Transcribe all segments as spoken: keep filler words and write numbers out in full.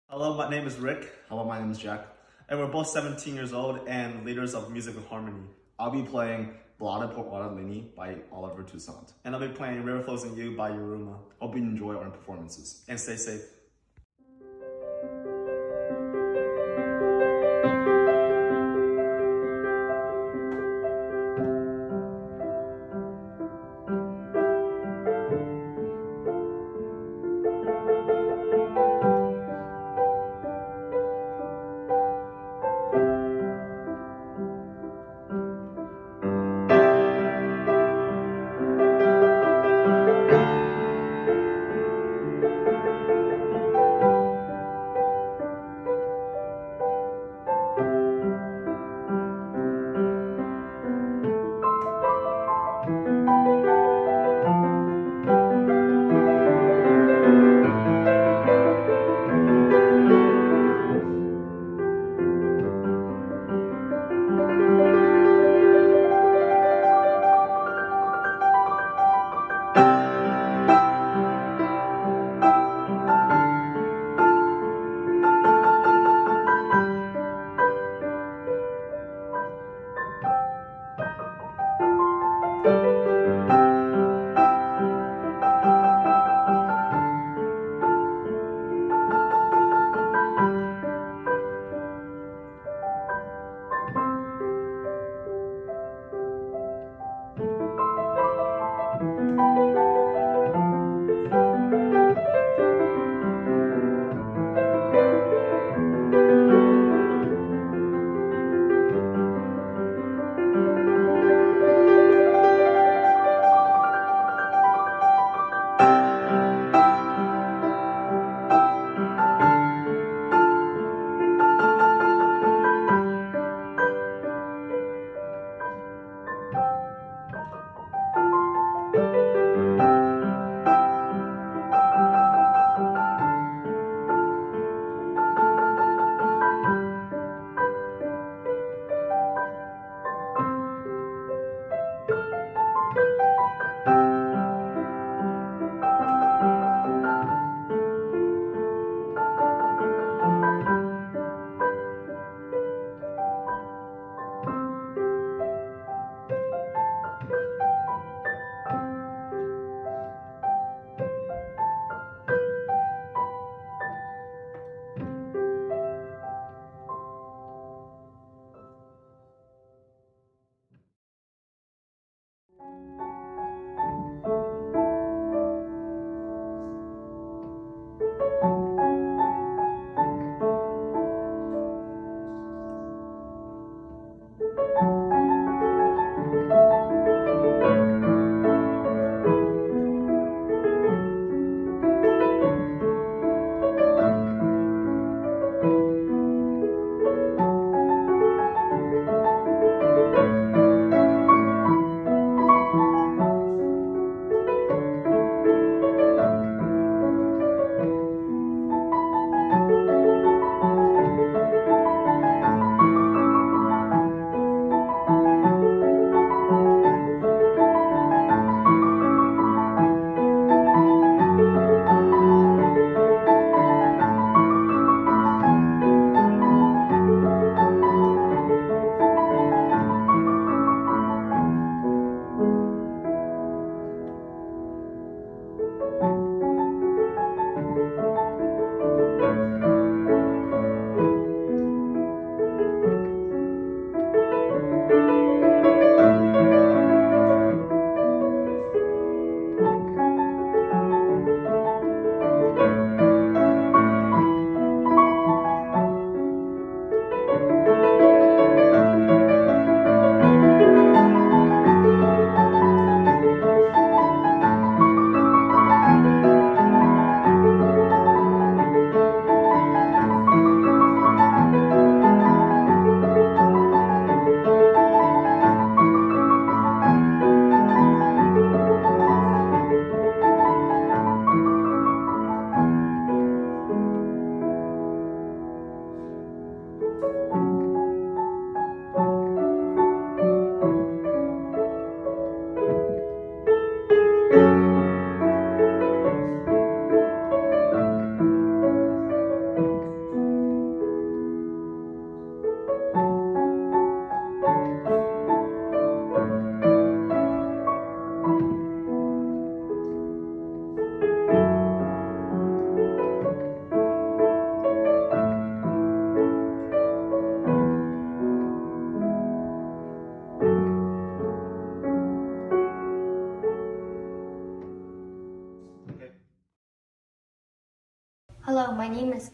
Hello, my name is Rick. Hello, my name is Jack. And we're both seventeen years old and leaders of Musical Harmony. I'll be playing Ballade por Audrey Li by Oliver Toussaint. And I'll be playing River Flows in You by Yuruma. Hope you enjoy our performances. And stay safe.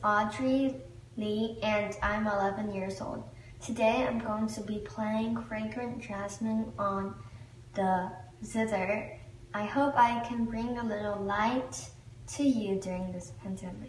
Audrey Li and I'm eleven years old. Today I'm going to be playing Fragrant Jasmine on the zither. I hope I can bring a little light to you during this pandemic.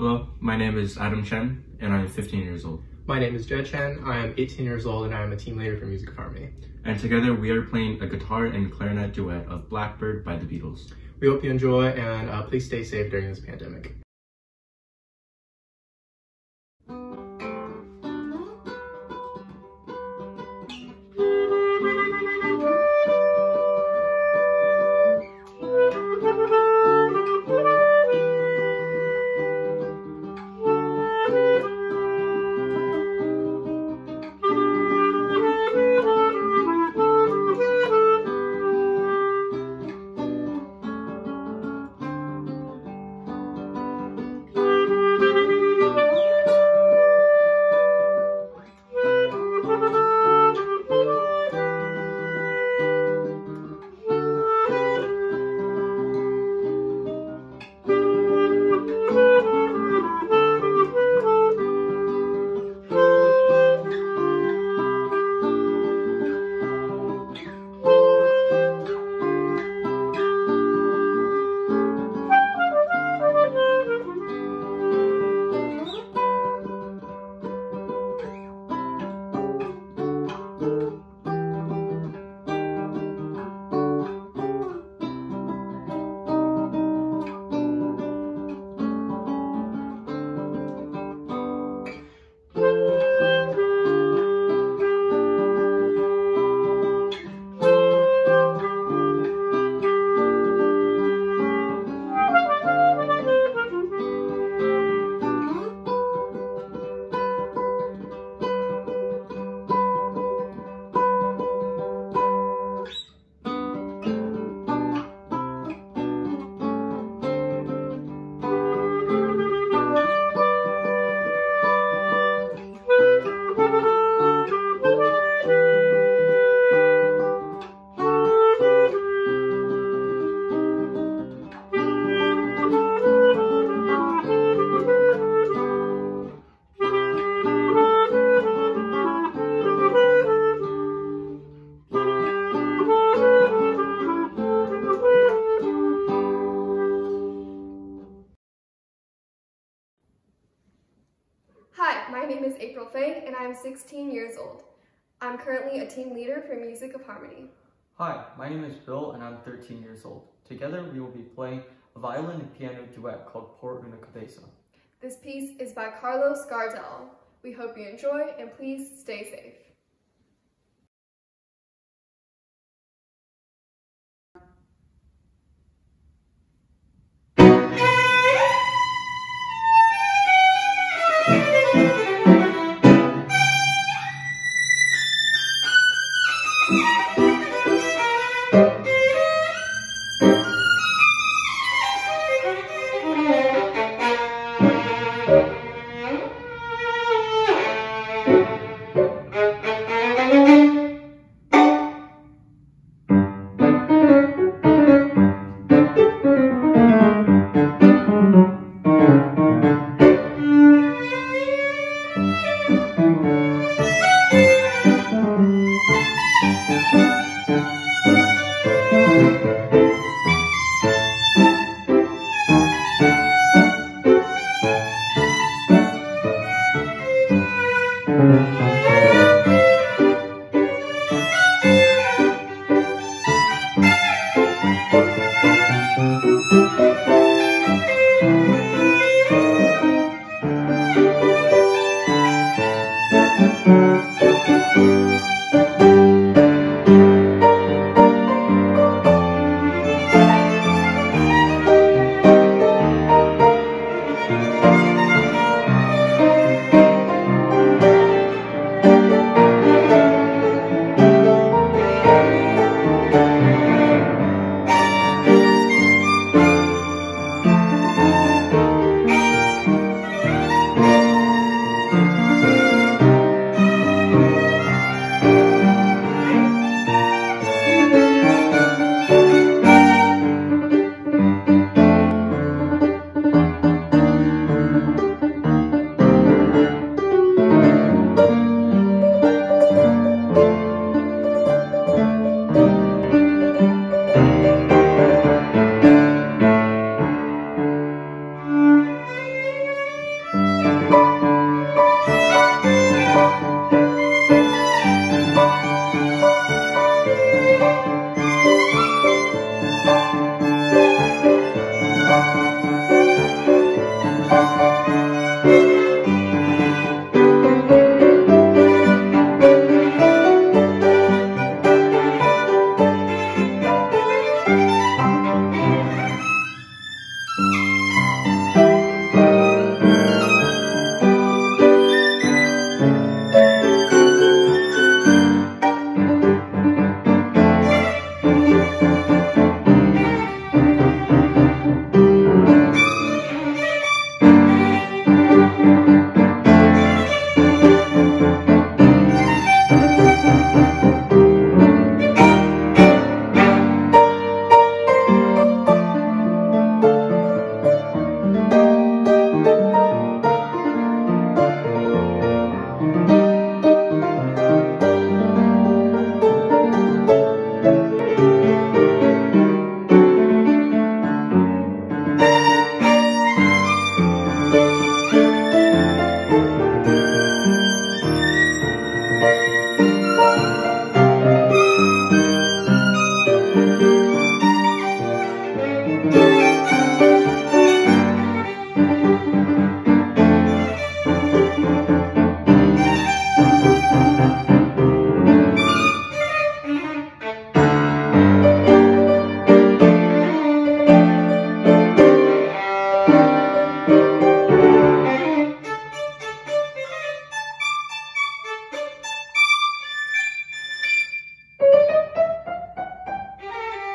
Hello, my name is Adam Chen, and I'm fifteen years old. My name is Jed Zhang. I am eighteen years old, and I am a team leader for Music of Harmony. And together we are playing a guitar and clarinet duet of Blackbird by the Beatles. We hope you enjoy, and uh, please stay safe during this pandemic. Hi, my name is April Feng, and I am sixteen years old. I'm currently a team leader for Music of Harmony. Hi, my name is Bill, and I'm thirteen years old. Together, we will be playing a violin and piano duet called Por una Cabeza. This piece is by Carlos Gardel. We hope you enjoy, and please stay safe.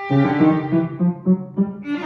Thank you.